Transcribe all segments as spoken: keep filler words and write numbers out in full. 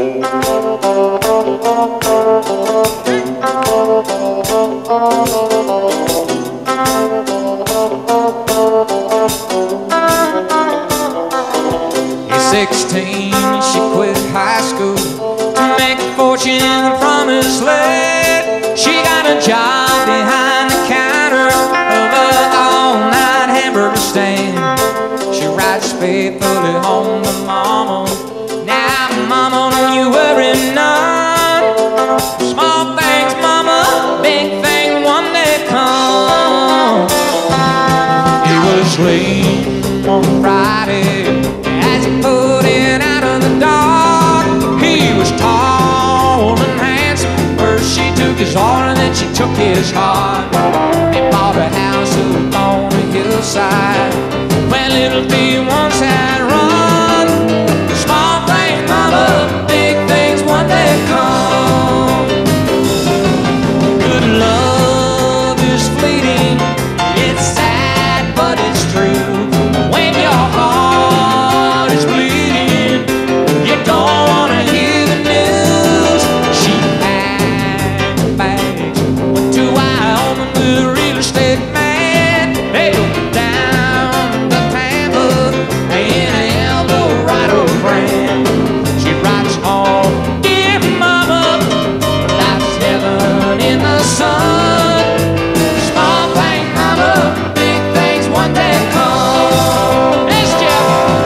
At sixteen, she quit high school to make a fortune in the promised land. She got a job behind the counter of an all-night hamburger stand. She writes faithfully home to Mama. Now, Mama, don't you worry none. Small things, Mama, big things one day come. It was late on Friday as he put it out of the dark. He was tall and handsome. First she took his heart and then she took his heart. They bought a house up on the hillside where little B once had run. Small things, Mama, big things one day come. Good love is fleeting. It's sad, but it's true. When your heart is bleeding, you don't want to hear the news. She packed bags, went to Wyoming with a real estate man. They go down to Tampa in an Eldorado brand. She writes home, dear Mama, life's heaven in the sun. Small things, Mama, big things one day come. Let's Jeff.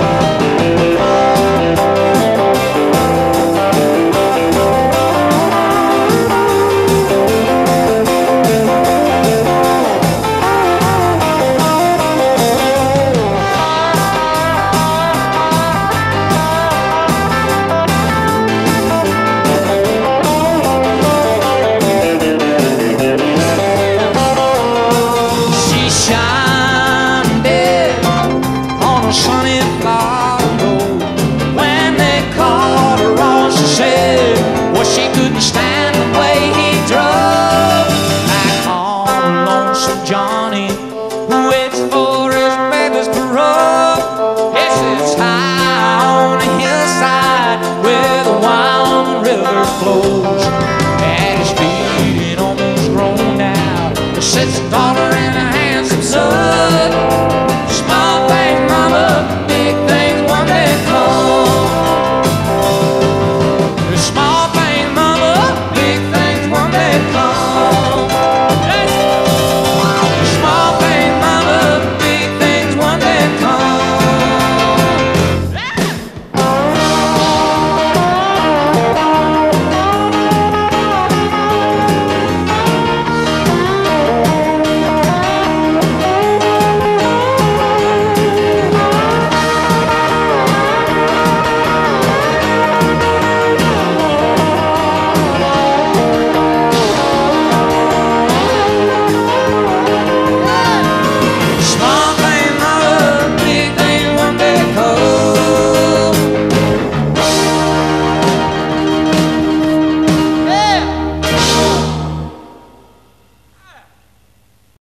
She shined dead on a sunny Florida road. When they called her on, she said, well, she couldn't stand the way he drove. Back on lonesome Johnny, who waits for his baby's parole. Yes, it's high on the hillside where the Wyoming River flows.